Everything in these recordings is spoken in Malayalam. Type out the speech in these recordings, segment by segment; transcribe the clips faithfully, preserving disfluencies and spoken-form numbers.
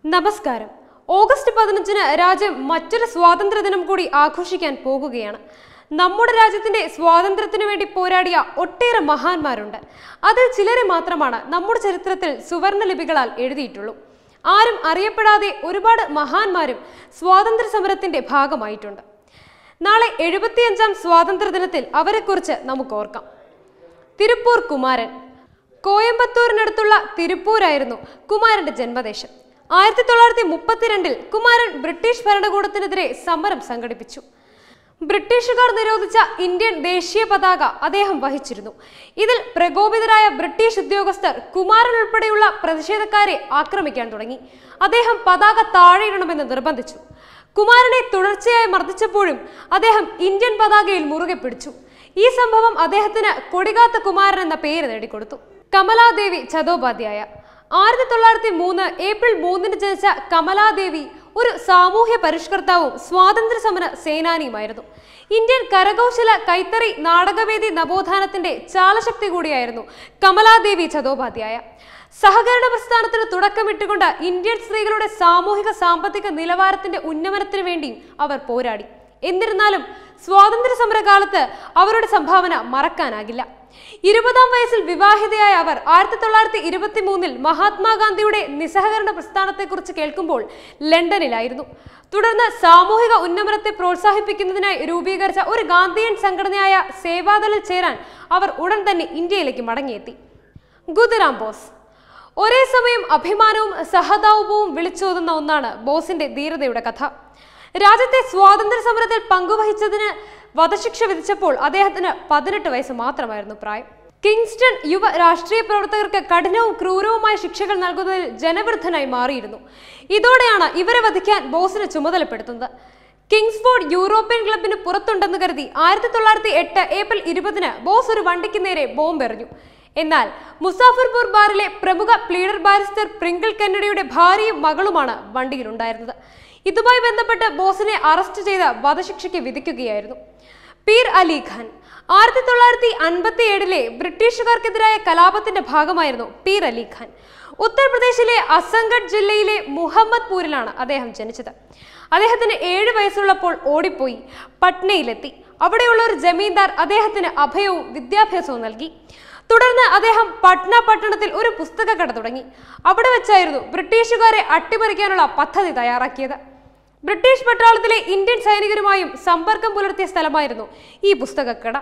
നമസ്കാരം. ഓഗസ്റ്റ് പതിനഞ്ചിന് രാജ്യം മറ്റൊരു സ്വാതന്ത്ര്യ ദിനം കൂടി ആഘോഷിക്കാൻ പോകുകയാണ്. നമ്മുടെ രാജ്യത്തിന്റെ സ്വാതന്ത്ര്യത്തിനു വേണ്ടി പോരാടിയ ഒട്ടേറെ മഹാന്മാരുണ്ട്. അതിൽ ചിലരെ മാത്രമാണ് നമ്മുടെ ചരിത്രത്തിൽ സുവർണ ലിപികളാൽ എഴുതിയിട്ടുള്ളൂ. ആരും അറിയപ്പെടാതെ ഒരുപാട് മഹാന്മാരും സ്വാതന്ത്ര്യ സമരത്തിന്റെ ഭാഗമായിട്ടുണ്ട്. നാളെ എഴുപത്തിയഞ്ചാം സ്വാതന്ത്ര്യ ദിനത്തിൽ അവരെക്കുറിച്ച് നമുക്ക് ഓർക്കാം. തിരുപ്പൂർ കുമാരൻ. കോയമ്പത്തൂരിനടുത്തുള്ള തിരുപ്പൂരായിരുന്നു കുമാരന്റെ ജന്മദേശം. ആയിരത്തി തൊള്ളായിരത്തി മുപ്പത്തിരണ്ടിൽ കുമാരൻ ബ്രിട്ടീഷ് ഭരണകൂടത്തിനെതിരെ സമരം സംഘടിപ്പിച്ചു. ബ്രിട്ടീഷുകാർ നിരോധിച്ച ഇന്ത്യൻ ദേശീയ പതാക അദ്ദേഹം വഹിച്ചിരുന്നു. ഇതിൽ പ്രകോപിതരായ ബ്രിട്ടീഷ് ഉദ്യോഗസ്ഥർ കുമാരൻ ഉൾപ്പെടെയുള്ള പ്രതിഷേധക്കാരെ ആക്രമിക്കാൻ തുടങ്ങി. അദ്ദേഹം പതാക താഴെയിടണമെന്ന് നിർബന്ധിച്ചു. കുമാരനെ തുടർച്ചയായി മർദ്ദിച്ചപ്പോഴും അദ്ദേഹം ഇന്ത്യൻ പതാകയിൽ മുറുകെ പിടിച്ചു. ഈ സംഭവം അദ്ദേഹത്തിന് കൊടികാത്ത കുമാരൻ എന്ന പേര് നേടിക്കൊടുത്തു. കമലാദേവി ചതോപാധ്യായ. ആയിരത്തി തൊള്ളായിരത്തി മൂന്ന് ഏപ്രിൽ മൂന്നിന് ജനിച്ച കമലാദേവി ഒരു സാമൂഹ്യ പരിഷ്കർത്താവും സ്വാതന്ത്ര്യ സമര സേനാനിയുമായിരുന്നു. ഇന്ത്യൻ കരകൗശല കൈത്തറി നാടകവേദി നവോത്ഥാനത്തിന്റെ ചാലശക്തി കൂടിയായിരുന്നു കമലാദേവി ചതോപാധ്യായ. സഹകരണ പ്രസ്ഥാനത്തിന് തുടക്കമിട്ടുകൊണ്ട് ഇന്ത്യൻ സ്ത്രീകളുടെ സാമൂഹിക സാമ്പത്തിക നിലവാരത്തിന്റെ ഉന്നമനത്തിനു വേണ്ടിയും അവർ പോരാടി. എന്നിരുന്നാലും സ്വാതന്ത്ര്യ സമരകാലത്ത് അവരുടെ സംഭാവന മറക്കാനാകില്ല. ഇരുപതാം വയസ്സിൽ വിവാഹിതയായ അവർ ആയിരത്തി തൊള്ളായിരത്തി ഇരുപത്തി മൂന്നിൽ മഹാത്മാഗാന്ധിയുടെ നിസ്സഹകരണ പ്രസ്ഥാനത്തെക്കുറിച്ച് കേൾക്കുമ്പോൾ ലണ്ടനിലായിരുന്നു. തുടർന്ന് സാമൂഹിക ഉന്നമനത്തെ പ്രോത്സാഹിപ്പിക്കുന്നതിനായി രൂപീകരിച്ച ഒരു ഗാന്ധിയൻ സംഘടനയായ സേവാദളിൽ ചേരാൻ അവർ ഉടൻ തന്നെ ഇന്ത്യയിലേക്ക് മടങ്ങിയെത്തി. ഖുദിറാം ബോസ്. ഒരേ സമയം അഭിമാനവും സഹതാപവും വിളിച്ചോതുന്ന ഒന്നാണ് ബോസിന്റെ ധീരതയുടെ കഥ. രാജ്യത്തെ സ്വാതന്ത്ര്യ സമരത്തിൽ പങ്കുവഹിച്ചതിന് വധശിക്ഷ വിധിച്ചപ്പോൾ അദ്ദേഹത്തിന് പതിനെട്ട് വയസ്സ് മാത്രമായിരുന്നു പ്രായം. കിങ്സ്റ്റൺ യുവ രാഷ്ട്രീയ പ്രവർത്തകർക്ക് കഠിനവും ക്രൂരവുമായ ശിക്ഷകൾ നൽകുന്നതിൽ ജനവിരുദ്ധനായി മാറിയിരുന്നു. ഇതോടെയാണ് ഇവരെ വധിക്കാൻ ബോസിനെ ചുമതലപ്പെടുത്തുന്നത്. കിങ്സ്ഫോർഡ് യൂറോപ്യൻ ക്ലബിന് പുറത്തുണ്ടെന്ന് കരുതി ആയിരത്തി തൊള്ളായിരത്തി എട്ട് ഏപ്രിൽ ഇരുപതിന് ബോസ് ഒരു വണ്ടിക്ക് നേരെ ബോംബെറിഞ്ഞു. എന്നാൽ മുസാഫർപൂർ ബാറിലെ പ്രമുഖ പ്ലീഡർ ബാരിസ്റ്റർ പ്രിങ്കിൾ കെന്നഡിയുടെ ഭാര്യയും മകളുമാണ് വണ്ടിയിലുണ്ടായിരുന്നത്. ഇതുമായി ബന്ധപ്പെട്ട് ബോസിനെ അറസ്റ്റ് ചെയ്ത് വധശിക്ഷയ്ക്ക് വിധിക്കുകയായിരുന്നു. പീർ അലി ഖാൻ. ആയിരത്തി തൊള്ളായിരത്തി അൻപത്തി ഏഴിലെ ബ്രിട്ടീഷുകാർക്കെതിരായ കലാപത്തിന്റെ ഭാഗമായിരുന്നു പീർ അലി ഖാൻ. ഉത്തർപ്രദേശിലെ അസംഗഡ് ജില്ലയിലെ മുഹമ്മദ്പൂരിലാണ് അദ്ദേഹം ജനിച്ചത്. അദ്ദേഹത്തിന് ഏഴ് വയസ്സുള്ളപ്പോൾ ഓടിപ്പോയി പട്നയിലെത്തി. അവിടെയുള്ള ഒരു ജമീന്ദാർ അദ്ദേഹത്തിന് അഭയവും വിദ്യാഭ്യാസവും നൽകി. തുടർന്ന് അദ്ദേഹം പട്ന പട്ടണത്തിൽ ഒരു പുസ്തകക്കട തുടങ്ങി. അവിടെ വെച്ചായിരുന്നു ബ്രിട്ടീഷുകാരെ അട്ടിമറിക്കാനുള്ള പദ്ധതി തയ്യാറാക്കിയത്. ബ്രിട്ടീഷ് പട്ടാളത്തിലെ ഇന്ത്യൻ സൈനികരുമായും സമ്പർക്കം പുലർത്തിയ സ്ഥലമായിരുന്നു ഈ പുസ്തകക്കട.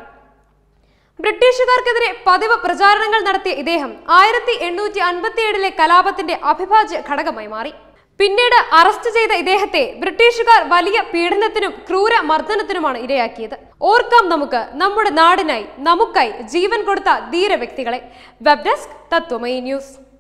ബ്രിട്ടീഷുകാർക്കെതിരെ പതിവ് പ്രചാരണങ്ങൾ നടത്തിയ ഇദ്ദേഹം ആയിരത്തി എണ്ണൂറ്റി അൻപത്തി ഏഴിലെ കലാപത്തിന്റെ അവിഭാജ്യ ഘടകമായി മാറി. പിന്നീട് അറസ്റ്റ് ചെയ്ത ഇദ്ദേഹത്തെ ബ്രിട്ടീഷുകാർ വലിയ പീഡനത്തിനും ക്രൂര മർദ്ദനത്തിനുമാണ് ഇരയാക്കിയത്. ഓർക്കാം നമുക്ക് നമ്മുടെ നാടിനായി നമുക്കായി ജീവൻ കൊടുത്ത ധീര വ്യക്തികളെ. Web desk Tatwamayi news.